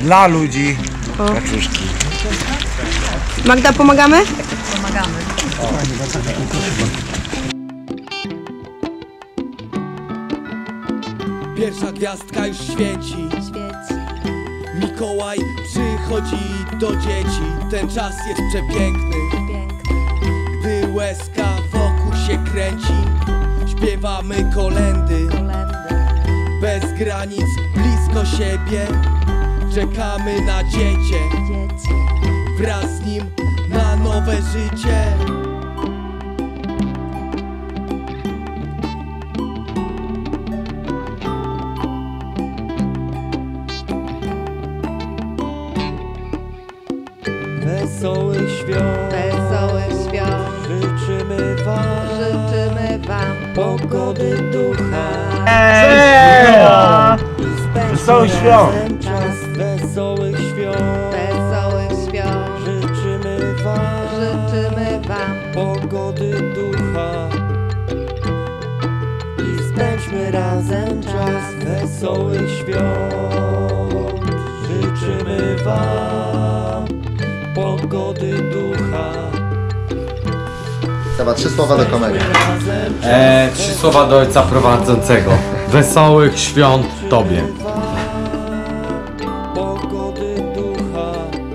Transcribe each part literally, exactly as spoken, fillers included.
Dla ludzi. O. Kaczuszki. Magda, pomagamy? Pomagamy. Pierwsza gwiazdka już świeci. Świeci. Mikołaj przychodzi do dzieci. Ten czas jest przepiękny. Piękny. Gdy łezka wokół się kręci, śpiewamy kolendy. Kolendy. Bez granic, blisko siebie, czekamy na dziecię. Dzieci. Wraz z nim na nowe życie. Wesołych świąt, Wesołych świąt. życzymy wam, Życzymy wam pogody ducha. Wesołych świąt! Czas wesołych świąt, wesołych świąt. życzymy wam, Życzymy wam pogody ducha. I spędźmy razem czas wesołych świąt. Życzymy wam pogody ducha. Chyba trzy słowa do komedii. E, trzy słowa do ojca prowadzącego. Wesołych świąt Tobie. Pogody ducha.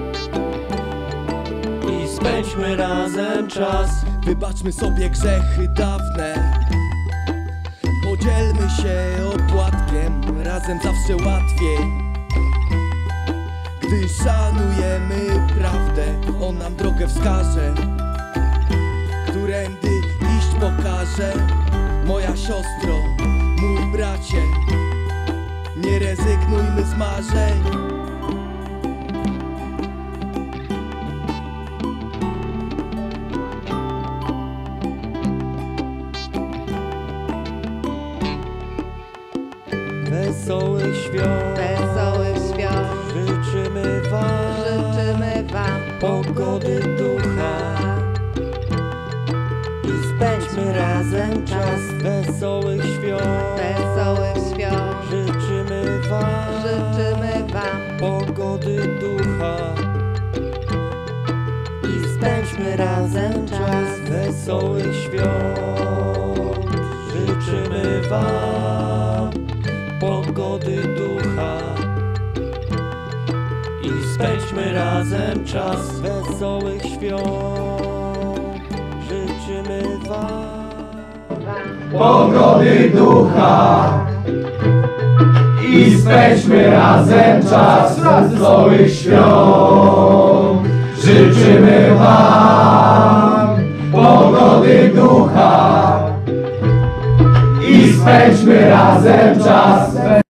I spędźmy razem czas. Wybaczmy sobie grzechy dawne. Podzielmy się opłatkiem, razem zawsze łatwiej. Gdy szanujemy prawdę, on nam drogę wskaże. Którędy iść pokaże. Moja siostro, mój bracie, nie rezygnujmy z marzeń. Wesołych świąt, wesołych świąt. życzymy wam, Życzymy wam pogody ducha. I spędźmy razem czas wesołych świąt. wesołych świąt. Życzymy wam, Życzymy wam pogody ducha. I spędźmy razem czas wesołych świąt. Życzymy wam pogody ducha. I spędźmy razem czas wesołych świąt. Życzymy wam pogody ducha. I spędźmy razem czas wesołych świąt. Życzymy wam pogody ducha. I spędźmy razem czas